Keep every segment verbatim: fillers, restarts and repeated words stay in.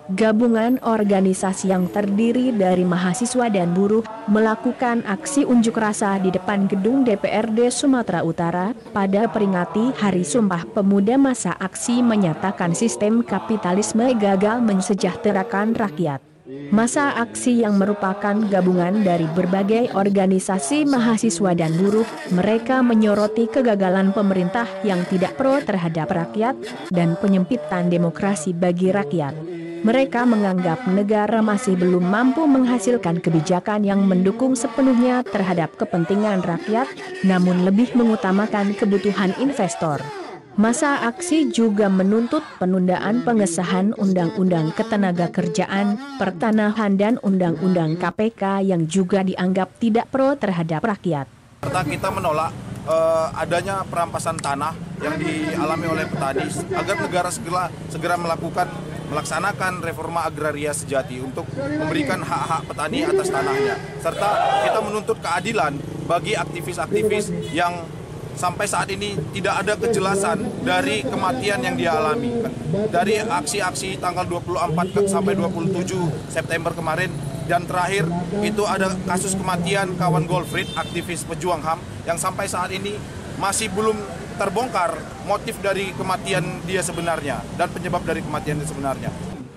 Gabungan organisasi yang terdiri dari mahasiswa dan buruh melakukan aksi unjuk rasa di depan gedung D P R D Sumatera Utara pada peringati Hari Sumpah Pemuda. Masa aksi menyatakan sistem kapitalisme gagal mensejahterakan rakyat. Masa aksi yang merupakan gabungan dari berbagai organisasi mahasiswa dan buruh, mereka menyoroti kegagalan pemerintah yang tidak pro terhadap rakyat dan penyempitan demokrasi bagi rakyat. Mereka menganggap negara masih belum mampu menghasilkan kebijakan yang mendukung sepenuhnya terhadap kepentingan rakyat, namun lebih mengutamakan kebutuhan investor. Masa aksi juga menuntut penundaan pengesahan Undang-Undang Ketenagakerjaan, Pertanahan dan Undang-Undang K P K yang juga dianggap tidak pro terhadap rakyat. Serta kita menolak uh, adanya perampasan tanah yang dialami oleh petani agar negara segera segera melakukan melaksanakan reforma agraria sejati untuk memberikan hak-hak petani atas tanahnya. Serta kita menuntut keadilan bagi aktivis-aktivis yang sampai saat ini tidak ada kejelasan dari kematian yang dia alami. Dari aksi-aksi tanggal dua puluh empat sampai dua puluh tujuh September kemarin, dan terakhir itu ada kasus kematian kawan Goldfried, aktivis pejuang H A M, yang sampai saat ini masih belum terbongkar motif dari kematian dia sebenarnya dan penyebab dari kematian dia sebenarnya.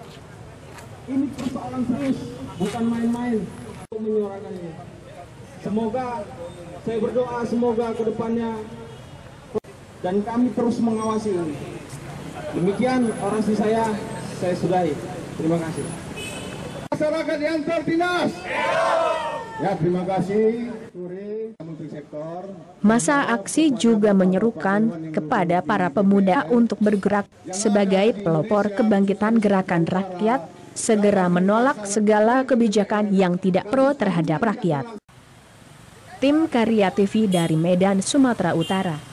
Ini persoalan serius, bukan main-main untuk menyuarakannya. Semoga, saya berdoa semoga ke depannya dan kami terus mengawasi ini. Demikian orasi saya, saya sudahi. Terima kasih. Masyarakat yang tertindas. Ya, terima kasih. Menteri Sektor. Masa aksi juga menyerukan kepada para pemuda untuk bergerak sebagai pelopor kebangkitan gerakan rakyat, segera menolak segala kebijakan yang tidak pro terhadap rakyat. Tim Karya T V dari Medan, Sumatera Utara.